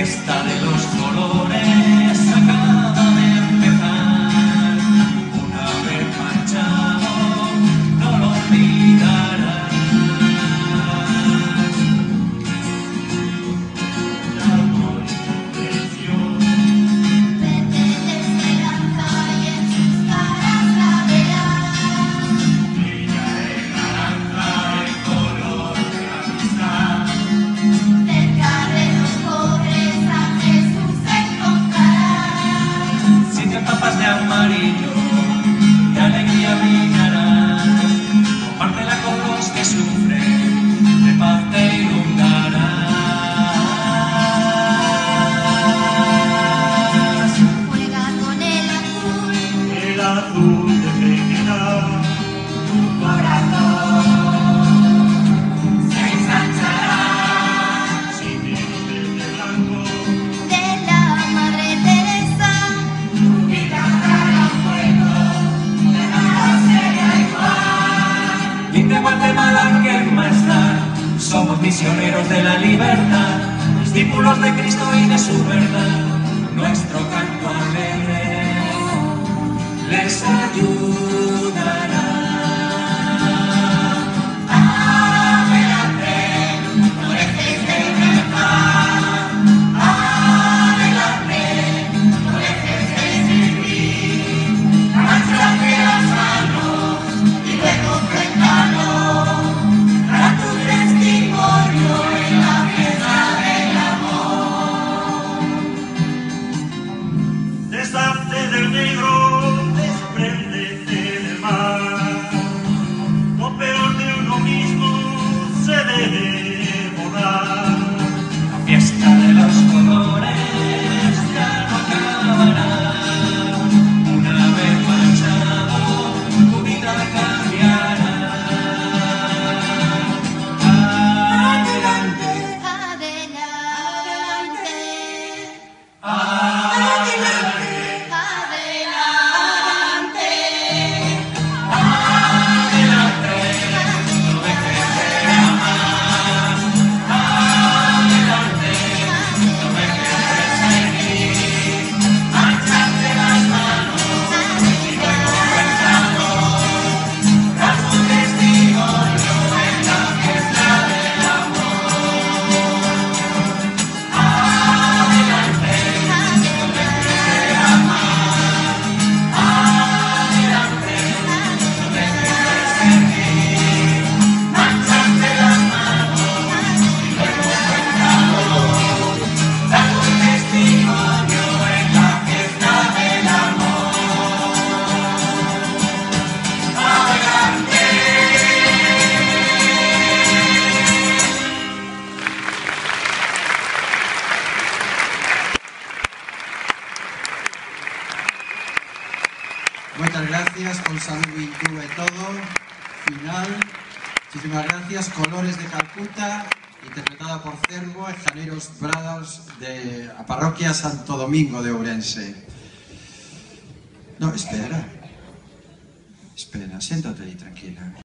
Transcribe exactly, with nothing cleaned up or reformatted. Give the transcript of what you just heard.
fiesta de los colores acaba de empezar. Una vez marchado, no lo olvidarás. El amor y tu presión, vete de esperanza y en sus caras la verás. brilla en naranja el color de amistad. Cerca de los pobres a Jesús encontrarás. Si te empapas de amarillo, de alegría brillarás. Compártela con los que sufren, de paz te inundarás. Juega con el azul, El azul defenderá tu corazón se ensanchará. si tienes verde blanco. De la Madre Teresa, tu vida habrá fuego, de nada será igual. Linda Guatemala, ¿qué más da? Somos misioneros de la libertad, discípulos de Cristo y de su verdad. Nuestro canto alegre les ayudará. Adelante, no dejes de cantar. Adelante, no dejes de servir. Mánchate las manos y luego cuéntalo. Da tu testimonio en la fiesta del amor. Deshazte del negro, despréndete del mal. Lo peor de uno mismo se debe borrar. La fiesta de los colores ya no acabará. Una vez marchado, tu vida cambiará. Adelante, Adelante, adelante, adelante, adelante, no dejes de amar. Adelante, no dejes de seguir. Mánchate las manos y luego cuéntalo. Da tu testimonio en la fiesta del amor. Adelante, no dejes de amar. Adelante, no dejes de seguir. Mánchate las manos y luego cuéntalo. Da tu testimonio en la fiesta del amor. Adelante. Moitas gracias, con saúdo inclúe todo. Final. Muchísimas gracias. Colores de Calcuta, interpretada por Cervo e Janeiros Brothers de a parroquia Santo Domingo de Ourense. No, espera. Espera, siéntate ahí tranquila.